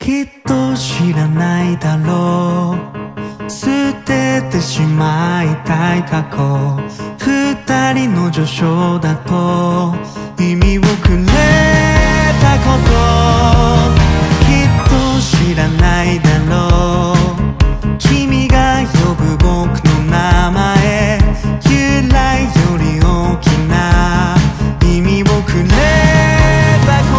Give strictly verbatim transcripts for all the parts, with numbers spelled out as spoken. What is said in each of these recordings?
きっと知らないだろう、捨ててしまいたい過去。二人の序章だと意味をくれたこと、きっと知らないだろう。君が呼ぶ僕の名前、由来より大きな意味をくれたこと。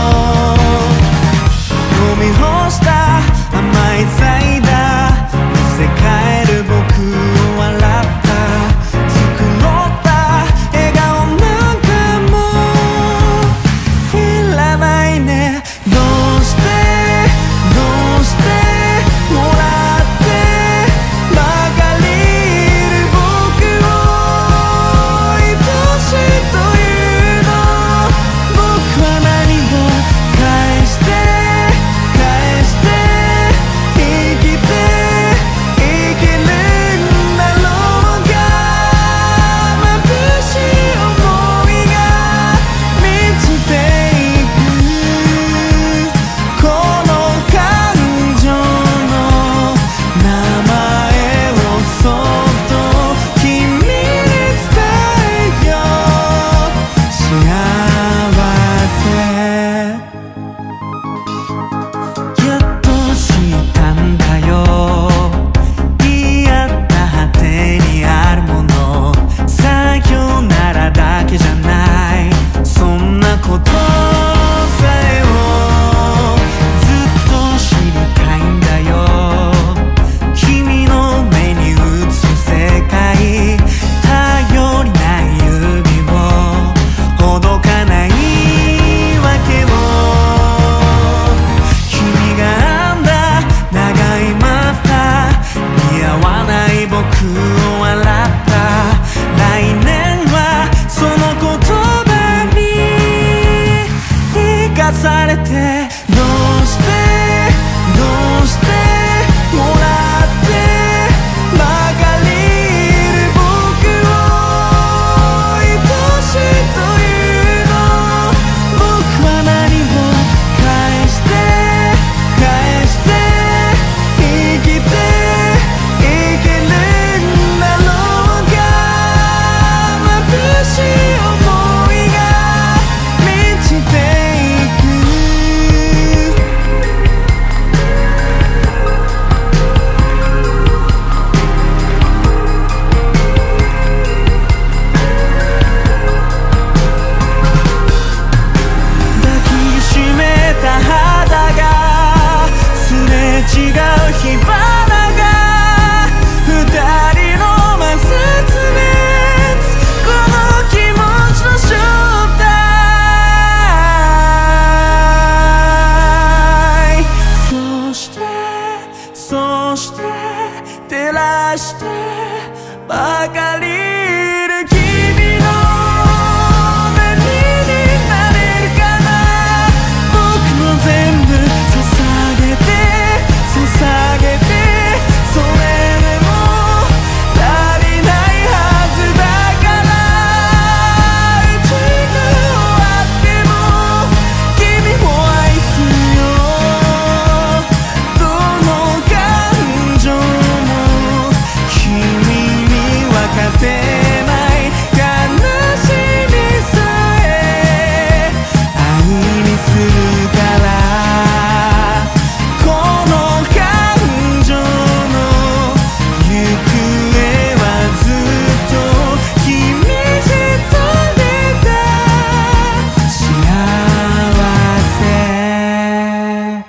飲み干した甘いサイダー、見せ替える僕を笑った、繕った笑顔なんかもういらないね。どうしてどうしてもらってばかりいる僕を愛しいというの。僕は何を返して返して生きて生きるんだろうか。眩しい想いが満ちていく、この感情の名前をそっと君に伝えよう。幸せやっと知ったんだよ、言い合った果てにあるもの、さよならだけじゃない、そんなことさえもずっと知りたいんだよ。君の目に映す世界、頼りない指をほどかないわけを。君が編んだ長いマフラー、似合わない僕を笑った。来年はその言葉に生かされて、どうしてどうしてもらってばかりいる僕を愛しいというの。僕は何を返して返して生きて生きるんだろうか。眩しい想いが満ちていく、抱きしめた肌がすれ違う火花が、二人の摩擦熱、この気持ちの正体。そしてそして照らしてばかりいる君の目になれるかな。僕の全部捧げて捧げて、それでも足りないはずだから。一度終わっても君を愛すよ、どの感情も君に分かってない悲しみさえ愛にするから。この感情の行方はずっと君一人だ。幸せ。